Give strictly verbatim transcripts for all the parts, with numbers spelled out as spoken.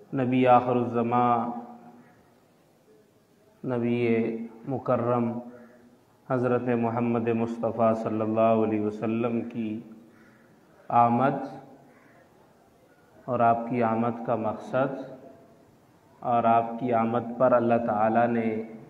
نبی آخر الزمان نبی مکرم حضرت محمد مصطفیٰ صلی اللہ علیہ وسلم کی آمد اور آپ کی آمد کا مقصد اور آپ کی آمد پر اللہ تعالیٰ نے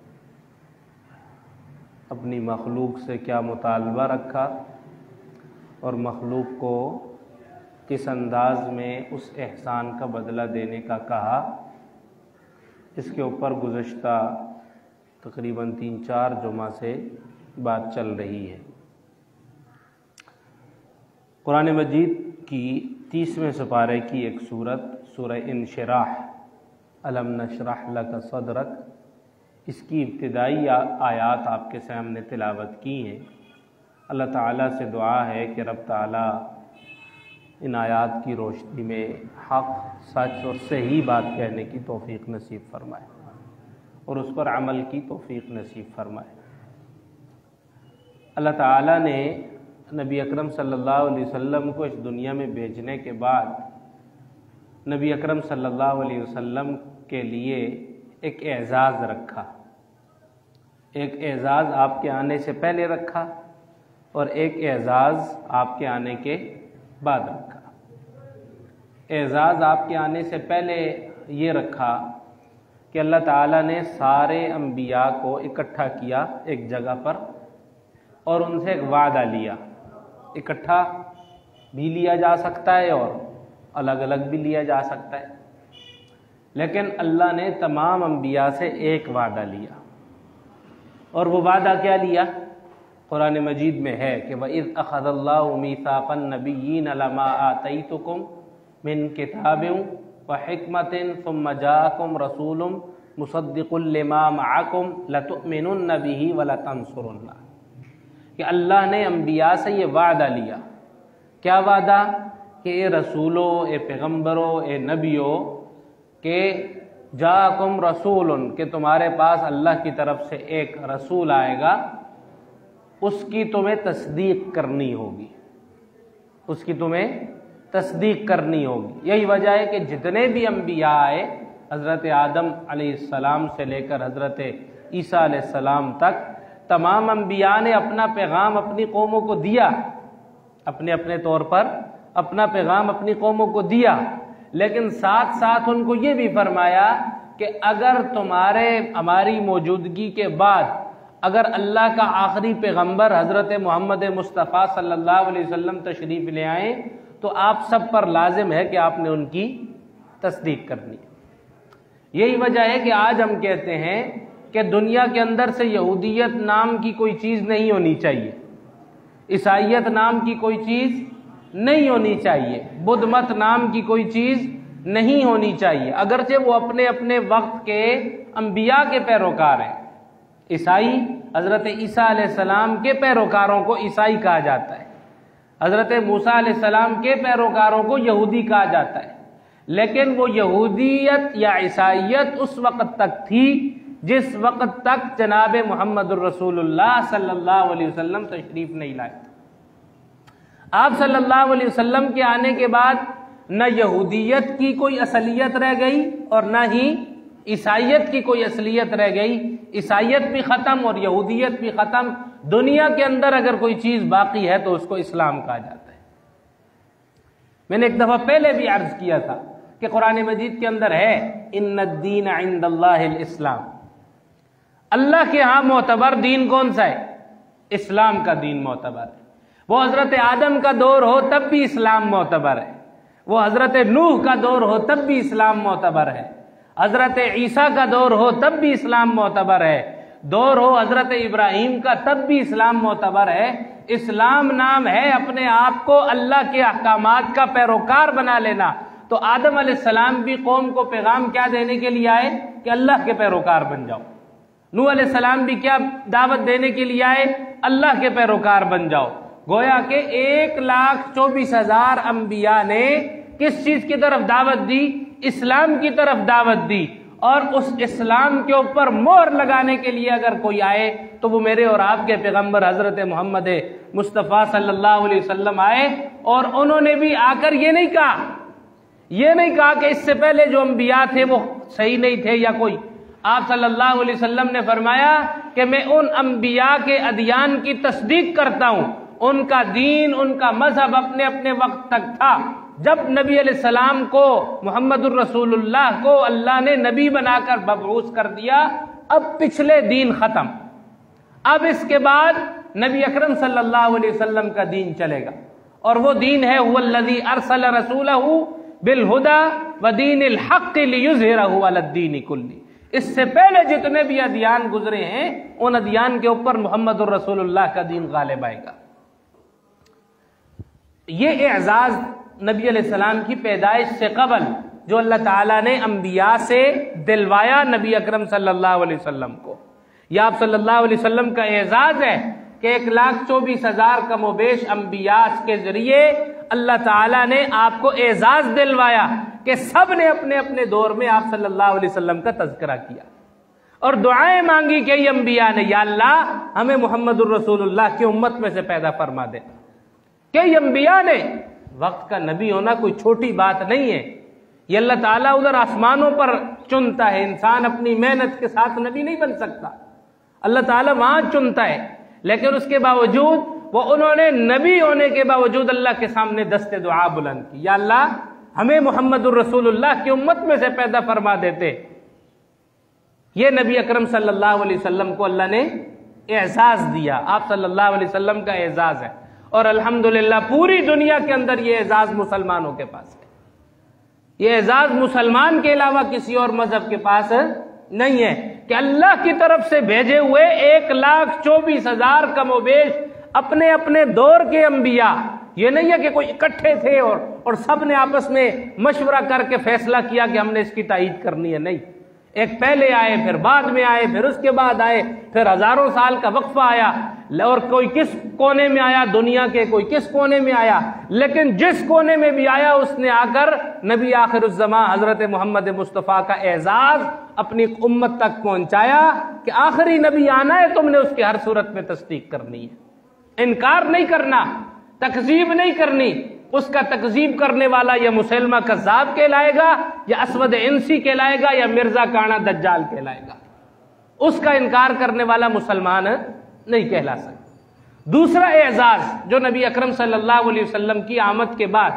اپنی مخلوق سے کیا مطالبہ رکھا اور مخلوق کو کس انداز میں اس احسان کا بدلہ دینے کا کہا، اس کے اوپر گزشتہ تقریباً تین چار جمعہ سے بات چل رہی ہے۔ قرآن مجید کی تیسویں سپارے کی ایک سورت سورہ انشراح، الم نشرح لک صدرک، اس کی ابتدائی آیات آپ کے سامنے تلاوت کی ہیں۔ اللہ تعالیٰ سے دعا ہے کہ رب تعالیٰ ان آیات کی روشنی میں حق، سچ اور صحیح بات کہنے کی توفیق نصیب فرمائے اور اس پر عمل کی توفیق نصیب فرمائے۔ اللہ تعالیٰ نے نبی اکرم صلی اللہ علیہ وسلم کو اس دنیا میں بھیجنے کے بعد نبی اکرم صلی اللہ علیہ وسلم کے لیے ایک اعزاز رکھا، ایک اعزاز آپ کے آنے سے پہلے رکھا اور ایک اعزاز آپ کے آنے کے بعد رکھا۔ اعزاز آپ کے آنے سے پہلے یہ رکھا کہ اللہ تعالیٰ نے سارے انبیاء کو اکٹھا کیا ایک جگہ پر اور ان سے ایک وعدہ لیا۔ اکٹھا بھی لیا جا سکتا ہے اور الگ الگ بھی لیا جا سکتا ہے، لیکن اللہ نے تمام انبیاء سے ایک وعدہ لیا، اور وہ وعدہ کیا لیا؟ قرآن مجید میں ہے کہ وَإِذْ أَخَذَ اللَّهُ مِيثَاقَ النَّبِيِّينَ لَمَا آتَيْتُكُم مِّن كِتَابٍ وَحِكْمَةٍ ثُمَّ جَاءَكُمْ رَسُولٌ مُصَدِّقٌ لِّمَا مَعَكُمْ لَتُؤْمِنُنَّ بِهِ وَلَتَنصُرُنَّهُ، کہ اللہ نے انبیاء سے یہ وعدہ لیا۔ کیا وعدہ؟ کہ اے رسولو، اے پیغمبرو، اے نبیو، کہ جاءکم رسول، کہ تمہارے پاس اللہ کی طرف سے ایک رسول آئے گا، اس کی تمہیں تصدیق کرنی ہوگی، اس کی تمہیں تصدیق کرنی ہوگی۔ یہی وجہ ہے کہ جتنے بھی انبیاء آئے، حضرت آدم علیہ السلام سے لے کر حضرت عیسیٰ علیہ السلام تک، تمام انبیاء نے اپنا پیغام اپنی قوموں کو دیا، اپنے اپنے طور پر اپنا پیغام اپنی قوموں کو دیا، لیکن ساتھ ساتھ ان کو یہ بھی فرمایا کہ اگر تمہارے ہماری موجودگی کے بعد اگر اللہ کا آخری پیغمبر حضرت محمد مصطفیٰ صلی اللہ علیہ وسلم تشریف لے آئیں تو آپ سب پر لازم ہے کہ آپ نے ان کی تصدیق کرنی ہے۔ یہی وجہ ہے کہ آج ہم کہتے ہیں کہ دنیا کے اندر سے یہودیت نام کی کوئی چیز نہیں ہونی چاہیے، عیسائیت نام کی کوئی چیز نہیں ہونی چاہیے، بدھ مت نام کی کوئی چیز نہیں ہونی چاہیے، اگرچہ وہ اپنے اپنے وقت کے انبیاء کے پیروکار ہیں۔ عیسائی حضرت عیسیٰ علیہ السلام کے پیروکاروں کو عیسائی کہا جاتا ہے، حضرت موسیٰ علیہ السلام کے پیروکاروں کو یہودی کہا جاتا ہے، لیکن وہ یہودیت یا عیسائیت اس وقت تک تھی جس وقت تک جناب محمد الرسول اللہ صلی اللہ علیہ وسلم تشریف نہیں لائے۔ آپ صلی اللہ علیہ وسلم کے آنے کے بعد نہ یہودیت کی کوئی اصلیت رہ گئی اور نہ ہی عیسائیت کی کوئی اصلیت رہ گئی۔ عیسائیت بھی ختم اور یہودیت بھی ختم۔ دنیا کے اندر اگر کوئی چیز باقی ہے تو اس کو اسلام کہا جاتا ہے۔ میں نے ایک دفعہ پہلے بھی عرض کیا تھا کہ قرآن مجید کے اندر ہے ان الدین عند اللہ الاسلام، اللہ کے ہاں معتبر دین کون سا ہے؟ اسلام کا دین معتبر ہے۔ وہ حضرت آدم کا دور ہو تب بھی اسلام معتبر ہے، وہ حضرت نوح کا دور ہو تب بھی اسلام معتبر ہے، حضرت عیسیٰ کا دور ہو تب بھی اسلام معتبر ہے، دور ہو حضرت ابراہیم کا تب بھی اسلام معتبر ہے۔ اسلام نام ہے اپنے آپ کو اللہ کے احکامات کا پیروکار بنا لینا۔ تو آدم علیہ السلام بھی قوم کو پیغام کیا دینے کے لیے آئے کہ اللہ کے پیروکار بن جاؤ۔ نوح علیہ السلام بھی کیا دعوت دینے کے لیے آئے؟ اللہ کے پیروکار بن جاؤ۔ گویا کہ ایک لاکھ چوبیس ہزار انبیاء نے کس چیز کی طرف دعوت دی؟ اسلام کی طرف دعوت دی، اور اس اسلام کے اوپر مہر لگانے کے لیے اگر کوئی آئے تو وہ میرے اور آپ کے پیغمبر حضرت محمد مصطفیٰ صلی اللہ علیہ وسلم آئے، اور انہوں نے بھی آ کر یہ نہیں کہا یہ نہیں کہا کہ اس سے پہلے جو انبیاء تھے وہ صحیح نہیں تھے یا کوئی. آپ صلی اللہ علیہ وسلم نے فرمایا کہ میں ان انبیاء کے ادیان کی تصدیق کرتا ہوں. ان کا دین، ان کا مذہب اپنے اپنے وقت تک تھا. جب نبی علیہ السلام کو، محمد الرسول اللہ کو اللہ نے نبی بنا کر مبعوث کر دیا، اب پچھلے دین ختم. اب اس کے بعد نبی اکرم صلی اللہ علیہ وسلم کا دین چلے گا، اور وہ دین ہے هو الذی ارسل رسولہ بالہدی ودین الحق لیظہرہ علی الدین کلہ. اس سے پہلے جتنے بھی ادیان گزرے ہیں ان ادیان کے اوپر محمد الرسول اللہ کا دین غالب آئے گا. یہ اعزاز نبی علیہ السلام کی پیدائش سے قبل جو اللہ تعالیٰ نے انبیاء سے دلوایا نبی اکرم صلی اللہ علیہ وسلم کو، یہ آپ صلی اللہ علیہ وسلم کا اعزاز ہے کہ ایک لاکھ چوبیس ہزار کم و بیش انبیاء کے ذریعے اللہ تعالیٰ نے آپ کو اعزاز دلوایا کہ سب نے اپنے اپنے دور میں آپ صلی اللہ علیہ وسلم کا تذکرہ کیا اور دعائیں مانگی کہ یہ انبیاء نے، یا اللہ ہمیں محمد الرسول اللہ کی امت میں سے پیدا فرما دے. کہ یہ انبیاء نے، وقت کا نبی ہونا کوئی چھوٹی بات نہیں ہے. یہ اللہ تعالیٰ ادھر آسمانوں پر چنتا ہے، انسان اپنی محنت کے ساتھ نبی نہیں بن سکتا. اللہ تعالیٰ وہاں چنتا ہے، لیکن اس کے باوجود وہ انہوں نے نبی ہونے کے باوجود اللہ کے سامنے دست دعا بلند کی، یا اللہ ہمیں محمد الرسول اللہ کی امت میں سے پیدا فرما دیتے. یہ نبی اکرم صلی اللہ علیہ وسلم کو اللہ نے اعزاز دیا، آپ صلی اللہ علیہ وسلم کا اعزاز ہے. اور الحمدللہ پوری دنیا کے اندر یہ اعزاز مسلمانوں کے پاس ہے. یہ اعزاز مسلمان کے علاوہ کسی اور مذہب کے پاس نہیں ہے کہ اللہ کی طرف سے بھیجے ہوئے ایک لاکھ چوبیس ہزار کم و بیش اپنے اپنے دور کے انبیاء. یہ نہیں ہے کہ کوئی اکٹھے تھے اور اور سب نے آپس میں مشورہ کر کے فیصلہ کیا کہ ہم نے اس کی تائید کرنی ہے. نہیں، ایک پہلے آئے، پھر بعد میں آئے، پھر اس کے بعد آئے، پھر ہزاروں سال کا وقفہ آیا، اور کوئی کس کونے میں آیا دنیا کے، کوئی کس کونے میں آیا، لیکن جس کونے میں بھی آیا اس نے آ کر نبی آخر الزمان حضرت محمد مصطفیٰ کا اعزاز اپنی امت تک پہنچایا کہ آخری نبی آنا ہے، تم نے اس کی ہر صورت میں تصدیق کرنی ہے، انکار نہیں کرنا، تکذیب نہیں کرنی. اس کا تکذیب کرنے والا یا مسلمہ کذاب کہلائے گا، یا اسود انسی کہلائے گا، یا مرزا کانا دجال کہلائے گا. اس کا انکار کرنے والا مسلمان نہیں کہلا سکتا. دوسرا اعزاز جو نبی اکرم صلی اللہ علیہ وسلم کی آمد کے بعد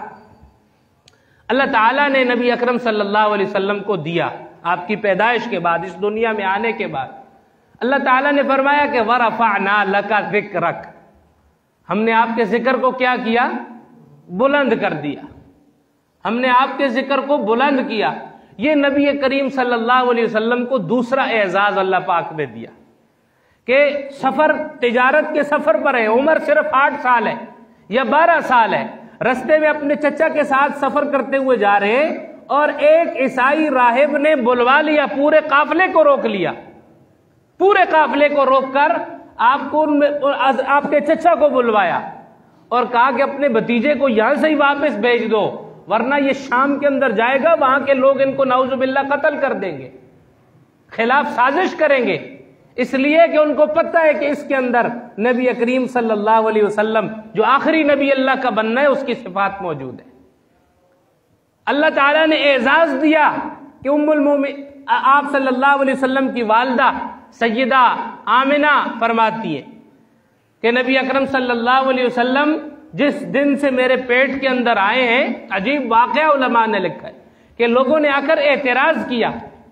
اللہ تعالیٰ نے نبی اکرم صلی اللہ علیہ وسلم کو دیا، آپ کی پیدائش کے بعد، اس دنیا میں آنے کے بعد، اللہ تعالیٰ نے فرمایا کہ وَرَفَعْنَا لَكَ ذِكْرَكَ، ہم نے آپ کے ذکر کو کیا کیا؟ بلند کر دیا. ہم نے آپ کے ذکر کو بلند کیا. یہ نبی کریم صلی اللہ علیہ وسلم کو دوسرا اعزاز اللہ پاک نے دیا کہ سفر، تجارت کے سفر پر ہے، عمر صرف آٹھ سال ہے یا بارہ سال ہے، رستے میں اپنے چچا کے ساتھ سفر کرتے ہوئے جا رہے اور ایک عیسائی راہب نے بلوا لیا، پورے قافلے کو روک لیا، پورے قافلے کو روک کر آپ کو آپ کے چچا کو بلوایا اور کہا کہ اپنے بھتیجے کو یہاں سے ہی واپس بھیج دو، ورنہ یہ شام کے اندر جائے گا، وہاں کے لوگ ان کو نعوذ باللہ قتل کر دیں گے، خلاف سازش کریں گے. اس لیے کہ ان کو پتہ ہے کہ اس کے اندر نبی کریم صلی اللہ علیہ وسلم جو آخری نبی اللہ کا بننا ہے اس کی صفات موجود ہے. اللہ تعالیٰ نے اعزاز دیا کہ ام المومن آپ صلی اللہ علیہ وسلم کی والدہ سیدہ آمنہ فرماتی ہے کہ نبی اکرم صلی اللہ علیہ وسلم جس دن سے میرے پیٹ کے اندر آئے ہیں، عجیب واقعہ علماء نے لکھا ہے کہ لوگوں نے آ کر اعتراض کیا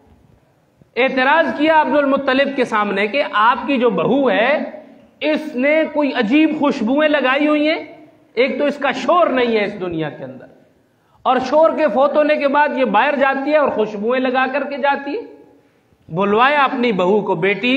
اعتراض کیا عبد المطلب کے سامنے کہ آپ کی جو بہو ہے اس نے کوئی عجیب خوشبوئیں لگائی ہوئی ہیں، ایک تو اس کا شور نہیں ہے اس دنیا کے اندر، اور شور کے فوت ہونے کے بعد یہ باہر جاتی ہے اور خوشبوئیں لگا کر کے جاتی ہے. بلوایا اپنی بہو کو، بیٹی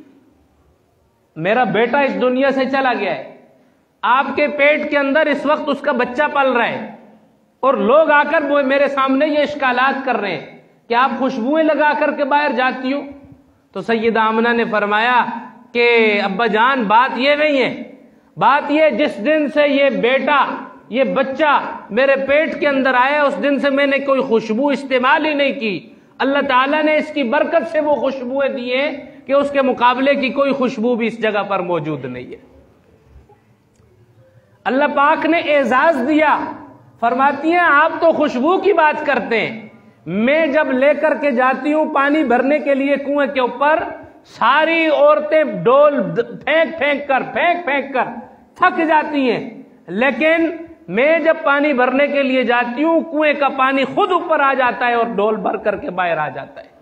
میرا بیٹا اس دنیا سے چلا گیا ہے، آپ کے پیٹ کے اندر اس وقت اس کا بچہ پل رہا ہے، اور لوگ آ کر میرے سامنے یہ اشکالات کر رہے ہیں کہ آپ خوشبوئیں لگا کر کے باہر جاتی ہو. تو سیدہ آمنہ نے فرمایا کہ ابا جان بات یہ نہیں ہے، بات یہ جس دن سے یہ بیٹا، یہ بچہ میرے پیٹ کے اندر آیا اس دن سے میں نے کوئی خوشبو استعمال ہی نہیں کی. اللہ تعالیٰ نے اس کی برکت سے وہ خوشبوئیں دی ہیں کہ اس کے مقابلے کی کوئی خوشبو بھی اس جگہ پر موجود نہیں ہے. اللہ پاک نے اعزاز دیا، فرماتی ہیں آپ تو خوشبو کی بات کرتے ہیں، میں جب لے کر کے جاتی ہوں پانی بھرنے کے لیے کنویں کے اوپر، ساری عورتیں ڈول پھینک پھینک کر پھینک پھینک کر تھک جاتی ہیں، لیکن میں جب پانی بھرنے کے لیے جاتی ہوں کنویں کا پانی خود اوپر آ جاتا ہے اور ڈول بھر کر کے باہر آ جاتا ہے۔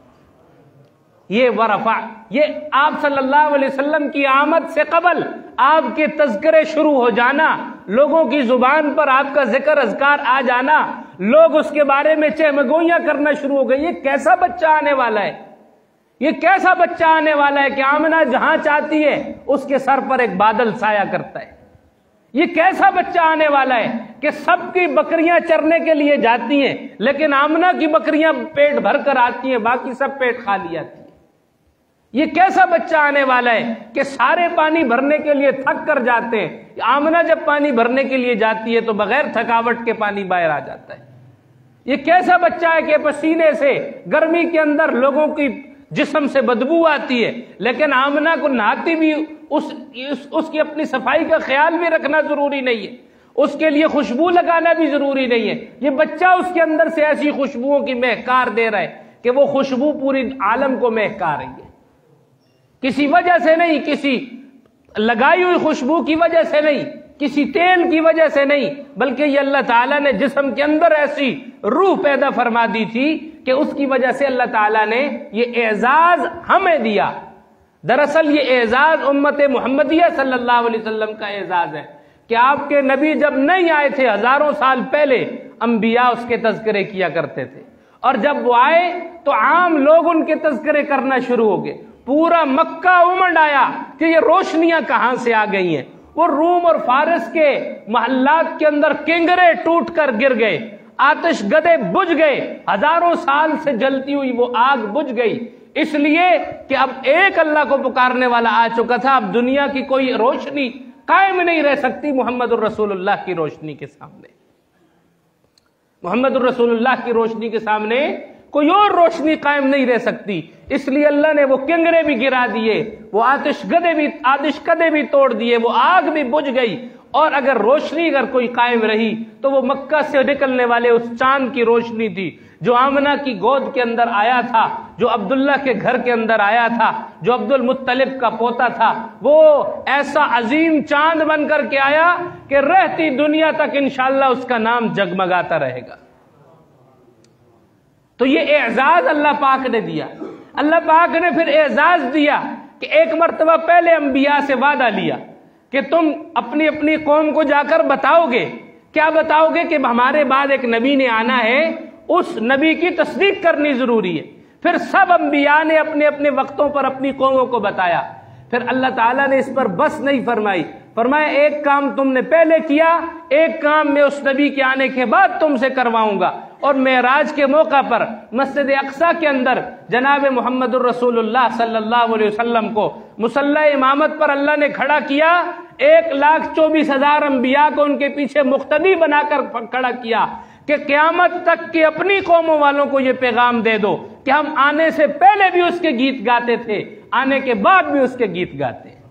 یہ ورفع، یہ آپ صلی اللہ علیہ وسلم کی آمد سے قبل آپ کے تذکرے شروع ہو جانا، لوگوں کی زبان پر آپ کا ذکر اذکار آ جانا، لوگ اس کے بارے میں چہمگوئیاں کرنا شروع ہو گئی۔ یہ کیسا بچہ آنے والا ہے، یہ کیسا بچہ آنے والا ہے کہ آمنہ جہاں چاہتی ہے اس کے سر پر ایک بادل سایہ کرتا ہے۔ یہ کیسا بچہ آنے والا ہے کہ سب کی بکریاں چرنے کے لیے جاتی ہیں لیکن آمنہ کی بکریاں پیٹ بھر کر آتی ہیں، باقی سب پیٹ خالی آتی ہیں۔ یہ کیسا بچہ آنے والا ہے کہ سارے پانی بھرنے کے لیے تھک کر جاتے ہیں، آمنہ جب پانی بھرنے کے لیے جاتی ہے تو بغیر تھکاوٹ کے پانی باہر آ جاتا ہے۔ یہ کیسا بچہ ہے کہ پسینے سے گرمی کے اندر لوگوں کی جسم سے بدبو آتی ہے لیکن آمنہ کو نہاتی بھی اس, اس, اس کی اپنی صفائی کا خیال بھی رکھنا ضروری نہیں ہے، اس کے لیے خوشبو لگانا بھی ضروری نہیں ہے۔ یہ بچہ اس کے اندر سے ایسی خوشبوؤں کی مہکار دے رہا ہے کہ وہ خوشبو پوری عالم کو مہکا رہی ہے، کسی وجہ سے نہیں، کسی لگائی ہوئی خوشبو کی وجہ سے نہیں، کسی تیل کی وجہ سے نہیں، بلکہ یہ اللہ تعالیٰ نے جسم کے اندر ایسی روح پیدا فرما دی تھی کہ اس کی وجہ سے اللہ تعالیٰ نے یہ اعزاز ہمیں دیا۔ دراصل یہ اعزاز امت محمدیہ صلی اللہ علیہ وسلم کا اعزاز ہے کہ آپ کے نبی جب نہیں آئے تھے ہزاروں سال پہلے انبیاء اس کے تذکرے کیا کرتے تھے، اور جب وہ آئے تو عام لوگ ان کے تذکرے کرنا شروع ہو گئے، پورا مکہ امنڈ آیا کہ یہ روشنیاں کہاں سے آ گئی ہیں۔ وہ روم اور فارس کے محلات کے اندر کنگرے ٹوٹ کر گر گئے، آتش گدے بجھ گئے، ہزاروں سال سے جلتی ہوئی وہ آگ بجھ گئی، اس لیے کہ اب ایک اللہ کو پکارنے والا آ چکا تھا۔ اب دنیا کی کوئی روشنی قائم نہیں رہ سکتی محمد الرسول اللہ کی روشنی کے سامنے، محمد الرسول اللہ کی روشنی کے سامنے کوئی اور روشنی قائم نہیں رہ سکتی، اس لیے اللہ نے وہ کنگرے بھی گرا دیے، وہ آتش گدے بھی آتش کدے بھی توڑ دیے، وہ آگ بھی بجھ گئی، اور اگر روشنی اگر کوئی قائم رہی تو وہ مکہ سے نکلنے والے اس چاند کی روشنی تھی جو آمنہ کی گود کے اندر آیا تھا، جو عبداللہ کے گھر کے اندر آیا تھا، جو عبد المطلب کا پوتا تھا، وہ ایسا عظیم چاند بن کر کے آیا کہ رہتی دنیا تک انشاءاللہ اس کا نام جگمگاتا رہے گا۔ تو یہ اعزاز اللہ پاک نے دیا۔ اللہ پاک نے پھر اعزاز دیا کہ ایک مرتبہ پہلے انبیاء سے وعدہ لیا کہ تم اپنی اپنی قوم کو جا کر بتاؤ گے، کیا بتاؤ گے کہ ہمارے بعد ایک نبی نے آنا ہے، اس نبی کی تصدیق کرنی ضروری ہے۔ پھر سب انبیاء نے اپنے اپنے وقتوں پر اپنی قوموں کو بتایا، پھر اللہ تعالیٰ نے اس پر بس نہیں فرمائی، فرمایا ایک کام تم نے پہلے کیا، ایک کام میں اس نبی کے آنے کے بعد تم سے کرواؤں گا۔ اور معراج کے موقع پر مسجد اقصیٰ کے اندر جناب محمد الرسول اللہ صلی اللہ علیہ وسلم کو مصلی امامت پر اللہ نے کھڑا کیا، ایک لاکھ چوبیس ہزار انبیاء کو ان کے پیچھے مقتدی بنا کر کھڑا کیا کہ قیامت تک کی اپنی قوموں والوں کو یہ پیغام دے دو کہ ہم آنے سے پہلے بھی اس کے گیت گاتے تھے، آنے کے بعد بھی اس کے گیت گاتے ہیں،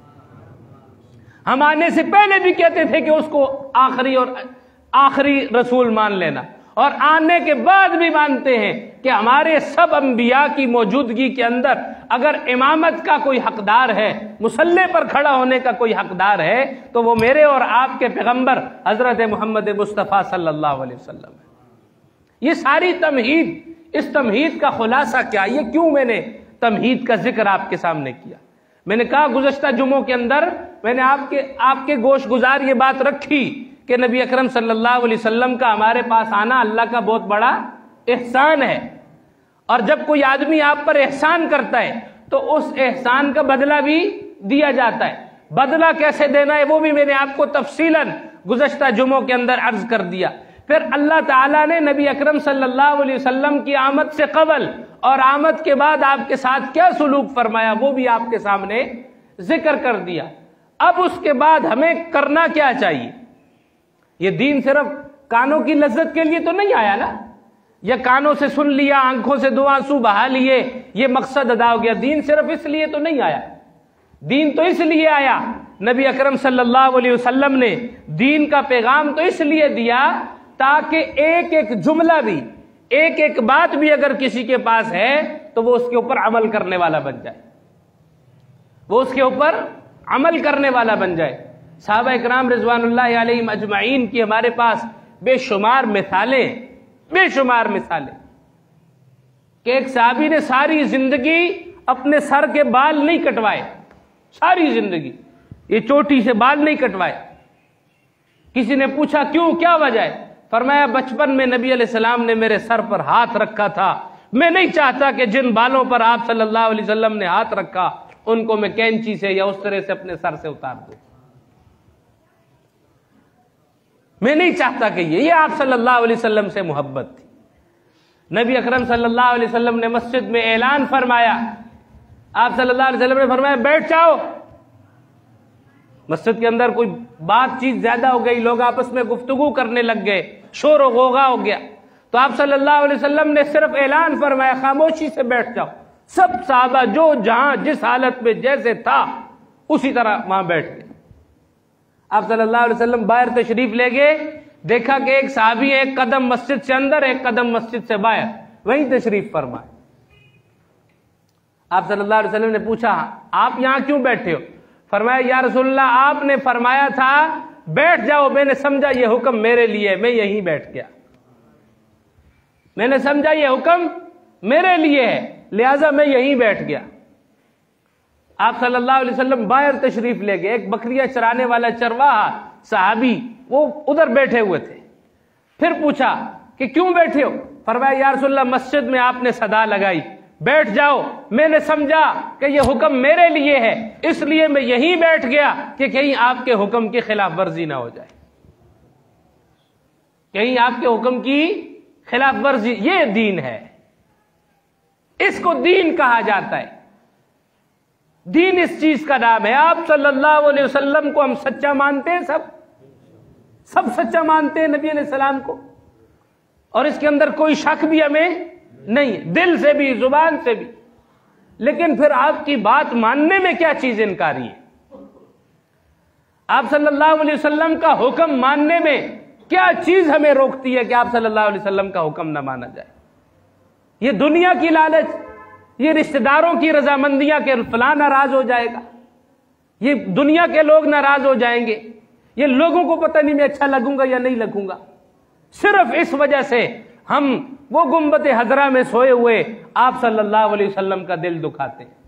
ہم آنے سے پہلے بھی کہتے تھے کہ اس کو آخری اور آخری رسول مان لینا، اور آنے کے بعد بھی مانتے ہیں کہ ہمارے سب انبیاء کی موجودگی کے اندر اگر امامت کا کوئی حقدار ہے، مصلی پر کھڑا ہونے کا کوئی حقدار ہے تو وہ میرے اور آپ کے پیغمبر حضرت محمد مصطفیٰ صلی اللہ علیہ وسلم ہے۔ یہ ساری تمہید، اس تمہید کا خلاصہ کیا؟ یہ کیوں میں نے تمہید کا ذکر آپ کے سامنے کیا؟ میں نے کہا گزشتہ جمعوں کے اندر میں نے آپ کے آپ کے گوش گزار یہ بات رکھی کہ نبی اکرم صلی اللہ علیہ وسلم کا ہمارے پاس آنا اللہ کا بہت بڑا احسان ہے، اور جب کوئی آدمی آپ پر احسان کرتا ہے تو اس احسان کا بدلہ بھی دیا جاتا ہے۔ بدلہ کیسے دینا ہے وہ بھی میں نے آپ کو تفصیلاً گزشتہ جمعوں کے اندر عرض کر دیا۔ پھر اللہ تعالیٰ نے نبی اکرم صلی اللہ علیہ وسلم کی آمد سے قبل اور آمد کے بعد آپ کے ساتھ کیا سلوک فرمایا وہ بھی آپ کے سامنے ذکر کر دیا۔ اب اس کے بعد ہمیں کرنا کیا چاہیے؟ یہ دین صرف کانوں کی لذت کے لیے تو نہیں آیا نا، یا کانوں سے سن لیا، آنکھوں سے دو آنسو بہا لیے، یہ مقصد ادا ہو گیا۔ دین صرف اس لیے تو نہیں آیا، دین تو اس لیے آیا، نبی اکرم صلی اللہ علیہ وسلم نے دین کا پیغام تو اس لیے دیا تاکہ ایک ایک جملہ بھی، ایک ایک بات بھی اگر کسی کے پاس ہے تو وہ اس کے اوپر عمل کرنے والا بن جائے، وہ اس کے اوپر عمل کرنے والا بن جائے۔ صحابہ اکرام رضوان اللہ علیہم اجمعین کی ہمارے پاس بے شمار مثالیں، بے شمار مثالیں، کہ ایک صحابی نے ساری زندگی اپنے سر کے بال نہیں کٹوائے، ساری زندگی یہ چوٹی سے بال نہیں کٹوائے۔ کسی نے پوچھا کیوں، کیا وجہ ہے؟ فرمایا بچپن میں نبی علیہ السلام نے میرے سر پر ہاتھ رکھا تھا، میں نہیں چاہتا کہ جن بالوں پر آپ صلی اللہ علیہ وسلم نے ہاتھ رکھا ان کو میں کینچی سے یا اس طرح سے اپنے سر سے اتار دوں، میں نہیں چاہتا کہ یہ یہ آپ صلی اللہ علیہ وسلم سے محبت تھی۔ نبی اکرم صلی اللہ علیہ وسلم نے مسجد میں اعلان فرمایا، آپ صلی اللہ علیہ وسلم نے فرمایا بیٹھ جاؤ۔ مسجد کے اندر کوئی بات چیت زیادہ ہو گئی، لوگ آپس میں گفتگو کرنے لگ گئے، شور و غوغا ہو گیا، تو آپ صلی اللہ علیہ وسلم نے صرف اعلان فرمایا خاموشی سے بیٹھ جاؤ۔ سب صحابہ جو جہاں جس حالت میں جیسے تھا اسی طرح وہاں بیٹھ گئے۔ آپ صلی اللہ علیہ وسلم باہر تشریف لے گئے، دیکھا کہ ایک صحابی ایک قدم مسجد سے اندر، ایک قدم مسجد سے باہر، وہیں تشریف فرمائے۔ آپ صلی اللہ علیہ وسلم نے پوچھا آپ یہاں کیوں بیٹھے ہو؟ فرمایا یا رسول اللہ آپ نے فرمایا تھا بیٹھ جاؤ، میں نے سمجھا یہ حکم میرے لیے، میں یہیں بیٹھ گیا، میں نے سمجھا یہ حکم میرے لیے ہے لہذا میں یہیں بیٹھ گیا۔ آپ صلی اللہ علیہ وسلم باہر تشریف لے گئے، ایک بکریاں چرانے والا چرواہا صحابی وہ ادھر بیٹھے ہوئے تھے، پھر پوچھا کہ کیوں بیٹھے ہو؟ فرمایا یا رسول اللہ مسجد میں آپ نے صدا لگائی بیٹھ جاؤ، میں نے سمجھا کہ یہ حکم میرے لیے ہے اس لیے میں یہیں بیٹھ گیا کہ کہیں آپ کے حکم کی خلاف ورزی نہ ہو جائے، کہیں آپ کے حکم کی خلاف ورزی۔ یہ دین ہے، اس کو دین کہا جاتا ہے، دین اس چیز کا نام ہے۔ آپ صلی اللہ علیہ وسلم کو ہم سچا مانتے ہیں، سب سب سچا مانتے ہیں نبی علیہ السلام کو، اور اس کے اندر کوئی شک بھی ہمیں نہیں ہے، دل سے بھی زبان سے بھی، لیکن پھر آپ کی بات ماننے میں کیا چیز انکاری ہے؟ آپ صلی اللہ علیہ وسلم کا حکم ماننے میں کیا چیز ہمیں روکتی ہے کہ آپ صلی اللہ علیہ وسلم کا حکم نہ مانا جائے؟ یہ دنیا کی لالچ، یہ رشتہ داروں کی رضامندیاں کہ فلاں ناراض ہو جائے گا، یہ دنیا کے لوگ ناراض ہو جائیں گے، یہ لوگوں کو پتہ نہیں میں اچھا لگوں گا یا نہیں لگوں گا، صرف اس وجہ سے ہم وہ گنبد حضرا میں سوئے ہوئے آپ صلی اللہ علیہ وسلم کا دل دکھاتے ہیں۔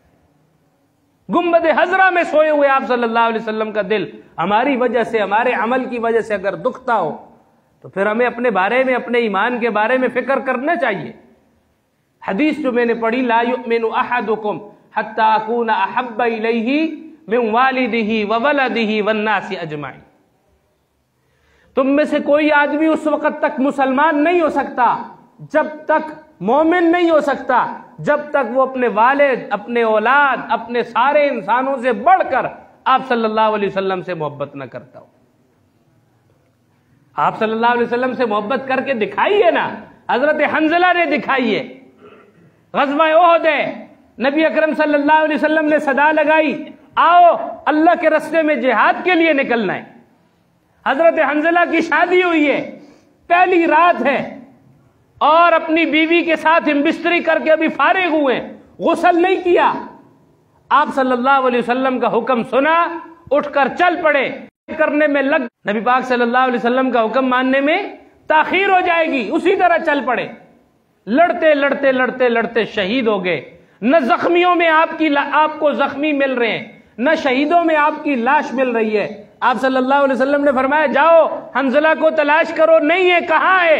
گنبد حضرا میں سوئے ہوئے آپ صلی اللہ علیہ وسلم کا دل ہماری وجہ سے، ہمارے عمل کی وجہ سے اگر دکھتا ہو تو پھر ہمیں اپنے بارے میں، اپنے ایمان کے بارے میں فکر کرنا چاہیے۔ حدیث جو میں نے پڑھی، لا یؤمن احدکم حتی اکون احب الیہ من والدہ وولدہ والناس اجمعین، تم میں سے کوئی آدمی اس وقت تک مسلمان نہیں ہو سکتا، جب تک مومن نہیں ہو سکتا، جب تک وہ اپنے والد، اپنے اولاد، اپنے سارے انسانوں سے بڑھ کر آپ صلی اللہ علیہ وسلم سے محبت نہ کرتا ہو۔ آپ صلی اللہ علیہ وسلم سے محبت کر کے دکھائیے نا، حضرت حنظلہ نے دکھائیے، غزوہ احد ہے، نبی اکرم صلی اللہ علیہ وسلم نے صدا لگائی آؤ اللہ کے راستے میں جہاد کے لیے نکلنا ہے۔ حضرت حنظلہ کی شادی ہوئی ہے، پہلی رات ہے، اور اپنی بیوی کے ساتھ ہم بستری کر کے ابھی فارغ ہوئے، غسل نہیں کیا، آپ صلی اللہ علیہ وسلم کا حکم سنا، اٹھ کر چل پڑے، کرنے میں لگ، نبی پاک صلی اللہ علیہ وسلم کا حکم ماننے میں تاخیر ہو جائے گی، اسی طرح چل پڑے، لڑتے لڑتے لڑتے لڑتے شہید ہو گئے۔ نہ زخمیوں میں آپ کی آپ کو زخمی مل رہے ہیں، نہ شہیدوں میں آپ کی لاش مل رہی ہے۔ آپ صلی اللہ علیہ وسلم نے فرمایا جاؤ حنظلہ کو تلاش کرو، نہیں ہے، کہاں ہے؟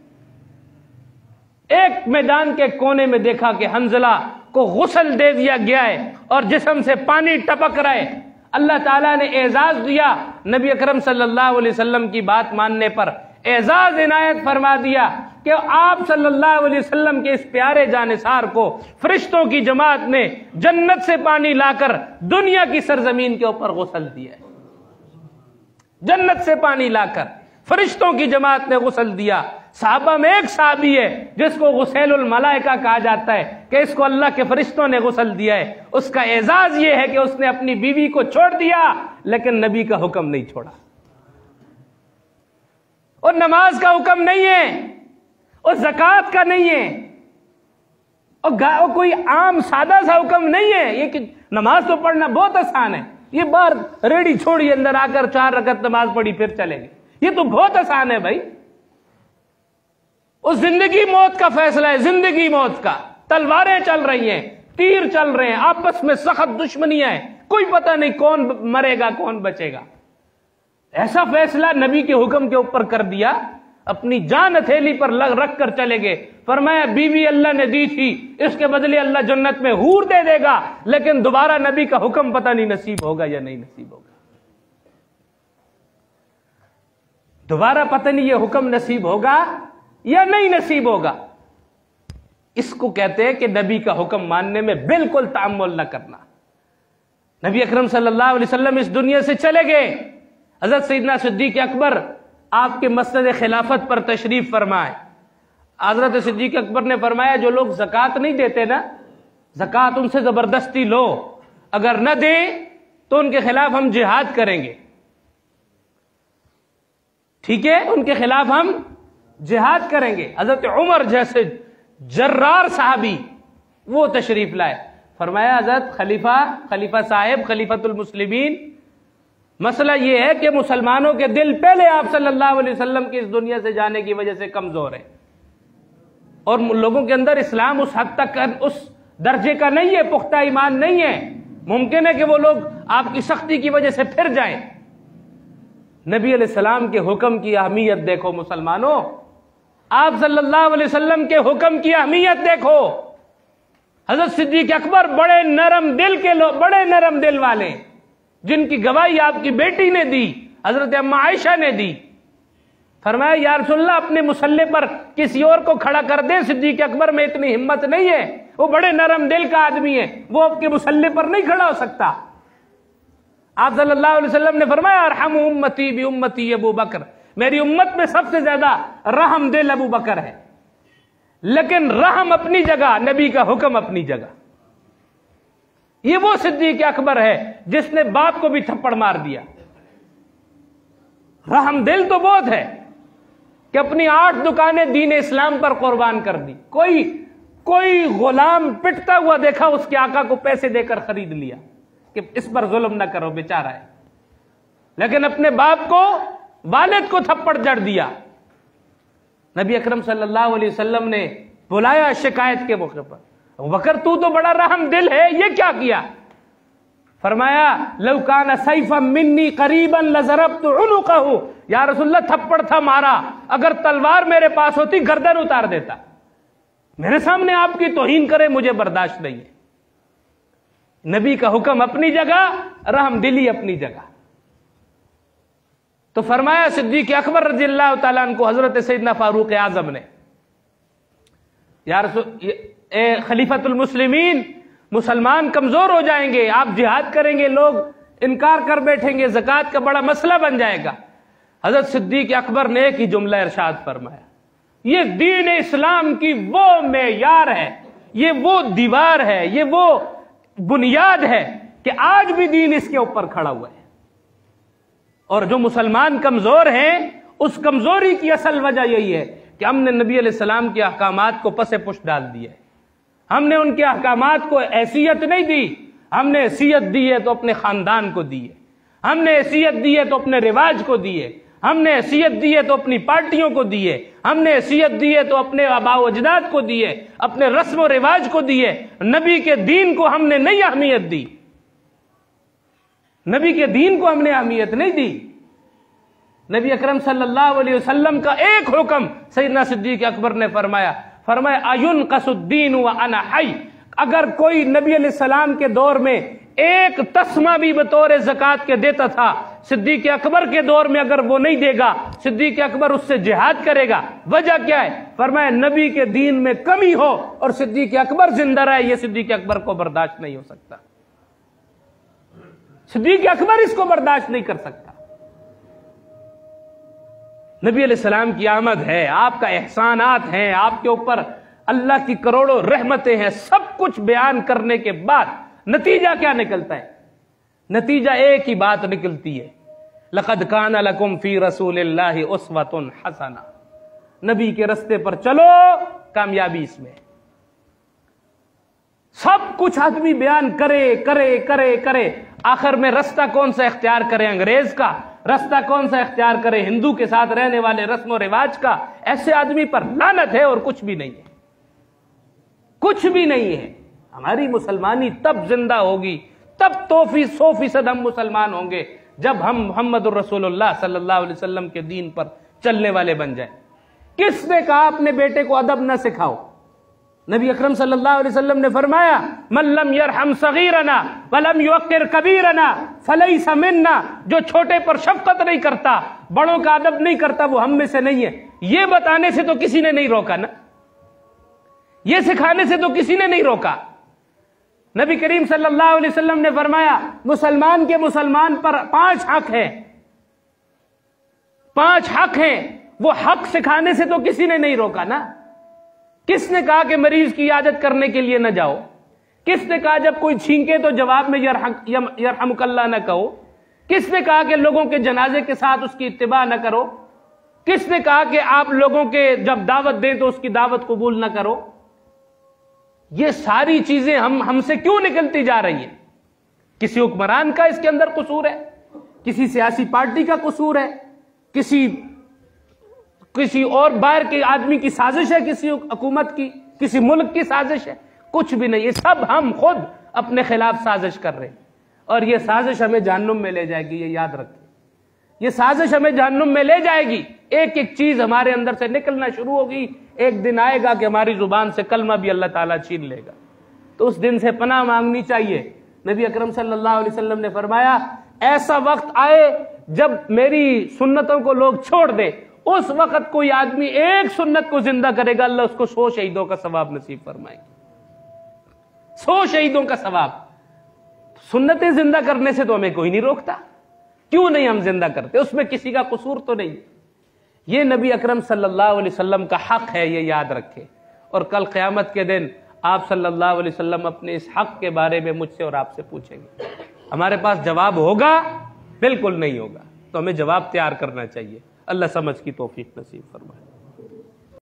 ایک میدان کے کونے میں دیکھا کہ حنظلہ کو غسل دے دیا گیا ہے اور جسم سے پانی ٹپک رہا ہے۔ اللہ تعالیٰ نے اعزاز دیا، نبی اکرم صلی اللہ علیہ وسلم کی بات ماننے پر اعزاز عنایت فرما دیا کہ آپ صلی اللہ علیہ وسلم کے اس پیارے جانثار کو فرشتوں کی جماعت نے جنت سے پانی لا کر دنیا کی سرزمین کے اوپر غسل دیا ہے، جنت سے پانی لا کر فرشتوں کی جماعت نے غسل دیا۔ صحابہ میں ایک صحابی ہے جس کو غسیل الملائکہ کہا جاتا ہے کہ اس کو اللہ کے فرشتوں نے غسل دیا ہے، اس کا اعزاز یہ ہے کہ اس نے اپنی بیوی کو چھوڑ دیا لیکن نبی کا حکم نہیں چھوڑا، اور نماز کا حکم نہیں ہے، اور زکوٰۃ کا نہیں ہے، اور کوئی عام سادہ سا حکم نہیں ہے یہ کہ نماز تو پڑھنا بہت آسان ہے، یہ باہر ریڑی چھوڑی اندر آ کر چار رکعت نماز پڑھی پھر چلے گئے، یہ تو بہت آسان ہے بھائی۔ اس زندگی موت کا فیصلہ ہے، زندگی موت کا، تلواریں چل رہی ہیں، تیر چل رہے ہیں، آپس میں سخت دشمنیاں ہیں، کوئی پتہ نہیں کون مرے گا کون بچے گا۔ ایسا فیصلہ نبی کے حکم کے اوپر کر دیا، اپنی جان ہتھیلی پر رکھ کر چلے گئے۔ فرمایا بیوی اللہ نے دی تھی، اس کے بدلے اللہ جنت میں حور دے دے گا، لیکن دوبارہ نبی کا حکم پتہ نہیں نصیب ہوگا یا نہیں نصیب ہوگا، دوبارہ پتہ نہیں یہ حکم نصیب ہوگا یا نہیں نصیب ہوگا۔ اس کو کہتے ہیں کہ نبی کا حکم ماننے میں بالکل تعامل نہ کرنا۔ نبی اکرم صلی اللہ علیہ وسلم اس دنیا سے چلے گئے، حضرت سیدنا صدیق اکبر آپ کے مسند خلافت پر تشریف فرمائے۔ حضرت صدیق اکبر نے فرمایا جو لوگ زکوٰۃ نہیں دیتے نا، زکوٰۃ ان سے زبردستی لو، اگر نہ دیں تو ان کے خلاف ہم جہاد کریں گے، ٹھیک ہے، ان کے خلاف ہم جہاد کریں گے۔ حضرت عمر جیسے جرار صحابی وہ تشریف لائے، فرمایا حضرت خلیفہ خلیفہ صاحب خلیفۃ المسلمین، مسئلہ یہ ہے کہ مسلمانوں کے دل پہلے آپ صلی اللہ علیہ وسلم کی اس دنیا سے جانے کی وجہ سے کمزور ہے، اور لوگوں کے اندر اسلام اس حد تک اس درجے کا نہیں ہے، پختہ ایمان نہیں ہے، ممکن ہے کہ وہ لوگ آپ کی سختی کی وجہ سے پھر جائیں۔ نبی علیہ السلام کے حکم کی اہمیت دیکھو مسلمانوں، آپ صلی اللہ علیہ وسلم کے حکم کی اہمیت دیکھو۔ حضرت صدیق اکبر بڑے نرم دل کے لوگ، بڑے نرم دل والے، جن کی گواہی آپ کی بیٹی نے دی، حضرت اما عائشہ نے دی۔ فرمایا یا رسول اللہ اپنے مسلح پر کسی اور کو کھڑا کر دیں، صدیق اکبر میں اتنی ہمت نہیں ہے، وہ بڑے نرم دل کا آدمی ہے، وہ آپ کے مسلح پر نہیں کھڑا ہو سکتا۔ آپ صلی اللہ علیہ وسلم نے فرمایا ارحم امتی بی امتی ابو بکر، میری امت میں سب سے زیادہ رحم دل ابو بکر ہے، لیکن رحم اپنی جگہ، نبی کا حکم اپنی جگہ۔ یہ وہ صدیق اکبر ہے جس نے باپ کو بھی تھپڑ مار دیا۔ رحم دل تو بہت ہے کہ اپنی آٹھ دکانیں دین اسلام پر قربان کر دی، کوئی کوئی غلام پٹتا ہوا دیکھا اس کے آقا کو پیسے دے کر خرید لیا کہ اس پر ظلم نہ کرو بیچارہ ہے، لیکن اپنے باپ کو، والد کو تھپڑ جڑ دیا۔ نبی اکرم صلی اللہ علیہ وسلم نے بلایا شکایت کے موقع پر، بکر تو تو بڑا رحم دل ہے، یہ کیا کیا؟ فرمایا لو کان سیفا منی قریبا لضربت عنقہ، یا رسول اللہ تھپڑ تھا مارا، اگر تلوار میرے پاس ہوتی گردن اتار دیتا، میرے سامنے آپ کی توہین کرے مجھے برداشت نہیں ہے۔ نبی کا حکم اپنی جگہ، رحم دلی اپنی جگہ۔ تو فرمایا صدیق اکبر رضی اللہ تعالیٰ عنہ کو حضرت سیدنا فاروق اعظم نے، یا رسول اے خلیفۃ المسلمین، مسلمان کمزور ہو جائیں گے، آپ جہاد کریں گے، لوگ انکار کر بیٹھیں گے، زکوٰۃ کا بڑا مسئلہ بن جائے گا۔ حضرت صدیق اکبر نے ایک ہی جملہ ارشاد فرمایا، یہ دین اسلام کی وہ معیار ہے، یہ وہ دیوار ہے، یہ وہ بنیاد ہے کہ آج بھی دین اس کے اوپر کھڑا ہوا ہے، اور جو مسلمان کمزور ہیں اس کمزوری کی اصل وجہ یہی ہے کہ ہم نے نبی علیہ السلام کے احکامات کو پس پش ڈال دیا ہے، ہم نے ان کے احکامات کو حیثیت نہیں دی، ہم نے حیثیت دی ہے تو اپنے خاندان کو دی ہے، ہم نے حیثیت دی ہے تو اپنے رواج کو دی ہے، ہم نے حیثیت دی ہے تو اپنی پارٹیوں کو دی ہے، ہم نے حیثیت دی ہے تو اپنے آباء و اجداد کو دی ہے، اپنے رسم و رواج کو دی ہے، نبی کے دین کو ہم نے نہیں اہمیت دی، نبی کے دین کو ہم نے اہمیت نہیں دی۔ نبی اکرم صلی اللہ علیہ وسلم کا ایک حکم سیدنا صدیق اکبر نے فرمایا، فرمایا اَيُنْقَصُ الدِّينُ وَأَنَا حَيٌّ، اگر کوئی نبی علیہ السلام کے دور میں ایک تسمہ بھی بطور زکوٰۃ کے دیتا تھا، صدیق اکبر کے دور میں اگر وہ نہیں دے گا، صدیق اکبر اس سے جہاد کرے گا۔ وجہ کیا ہے؟ فرمایا نبی کے دین میں کمی ہو اور صدیق اکبر زندہ رہے، یہ صدیق اکبر کو برداشت نہیں ہو سکتا، صدیق اکبر اس کو برداشت نہیں کر سکتا۔ نبی علیہ السلام کی آمد ہے، آپ کا احسانات ہیں، آپ کے اوپر اللہ کی کروڑوں رحمتیں ہیں، سب کچھ بیان کرنے کے بعد نتیجہ کیا نکلتا ہے؟ نتیجہ ایک ہی بات نکلتی ہے، لقد کان لکم فی رسول اللہ اسوۃ حسنہ، نبی کے رستے پر چلو، کامیابی اس میں۔ سب کچھ آدمی بیان کرے کرے کرے کرے، آخر میں رستہ کون سا اختیار کرے؟ انگریز کا رستہ کون سا اختیار کرے؟ ہندو کے ساتھ رہنے والے رسم و رواج کا۔ ایسے آدمی پر لعنت ہے اور کچھ بھی نہیں ہے، کچھ بھی نہیں ہے۔ ہماری مسلمانی تب زندہ ہوگی، تب تو فی سو فیصد ہم مسلمان ہوں گے جب ہم محمد الرسول اللہ صلی اللہ علیہ وسلم کے دین پر چلنے والے بن جائیں۔ کس نے کہا اپنے بیٹے کو ادب نہ سکھاؤ؟ نبی اکرم صلی اللہ علیہ وسلم نے فرمایا من لم یرحم صغیرنا ولم یوقر کبیرنا فلیس منا، جو چھوٹے پر شفقت نہیں کرتا، بڑوں کا ادب نہیں کرتا، وہ ہم میں سے نہیں ہے۔ یہ بتانے سے تو کسی نے نہیں روکا نا، یہ سکھانے سے تو کسی نے نہیں روکا۔ نبی کریم صلی اللہ علیہ وسلم نے فرمایا مسلمان کے مسلمان پر پانچ حق ہیں، پانچ حق ہیں، وہ حق سکھانے سے تو کسی نے نہیں روکا نا۔ کس نے کہا کہ مریض کی عیادت کرنے کے لیے نہ جاؤ؟ کس نے کہا جب کوئی چھینکے تو جواب میں یرحمک اللہ نہ کہو؟ کس نے کہا کہ لوگوں کے جنازے کے ساتھ اس کی اتباع نہ کرو؟ کس نے کہا کہ آپ لوگوں کے جب دعوت دیں تو اس کی دعوت قبول نہ کرو؟ یہ ساری چیزیں ہم ہم سے کیوں نکلتی جا رہی ہیں؟ کسی حکمران کا اس کے اندر قصور ہے، کسی سیاسی پارٹی کا قصور ہے، کسی کسی اور باہر کے آدمی کی سازش ہے، کسی حکومت کی، کسی ملک کی سازش ہے؟ کچھ بھی نہیں، یہ سب ہم خود اپنے خلاف سازش کر رہے ہیں، اور یہ سازش ہمیں جہنم میں لے جائے گی، یہ یاد رکھیں۔ یہ سازش ہمیں جہنم میں لے جائے گی۔ ایک ایک چیز ہمارے اندر سے نکلنا شروع ہوگی، ایک دن آئے گا کہ ہماری زبان سے کلمہ بھی اللہ تعالیٰ چھین لے گا، تو اس دن سے پناہ مانگنی چاہیے۔ نبی اکرم صلی اللہ علیہ وسلم نے فرمایا ایسا وقت آئے جب میری سنتوں کو لوگ چھوڑ دیں، اس وقت کوئی آدمی ایک سنت کو زندہ کرے گا، اللہ اس کو سو شہیدوں کا ثواب نصیب فرمائے گا، سو شہیدوں کا ثواب۔ سنتیں زندہ کرنے سے تو ہمیں کوئی نہیں روکتا، کیوں نہیں ہم زندہ کرتے؟ اس میں کسی کا قصور تو نہیں۔ یہ نبی اکرم صلی اللہ علیہ وسلم کا حق ہے، یہ یاد رکھے، اور کل قیامت کے دن آپ صلی اللہ علیہ وسلم اپنے اس حق کے بارے میں مجھ سے اور آپ سے پوچھیں گے۔ ہمارے پاس جواب ہوگا؟ بالکل نہیں ہوگا، تو ہمیں جواب تیار کرنا چاہیے۔ اللہ سمجھ کی توفیق نصیب فرمائے۔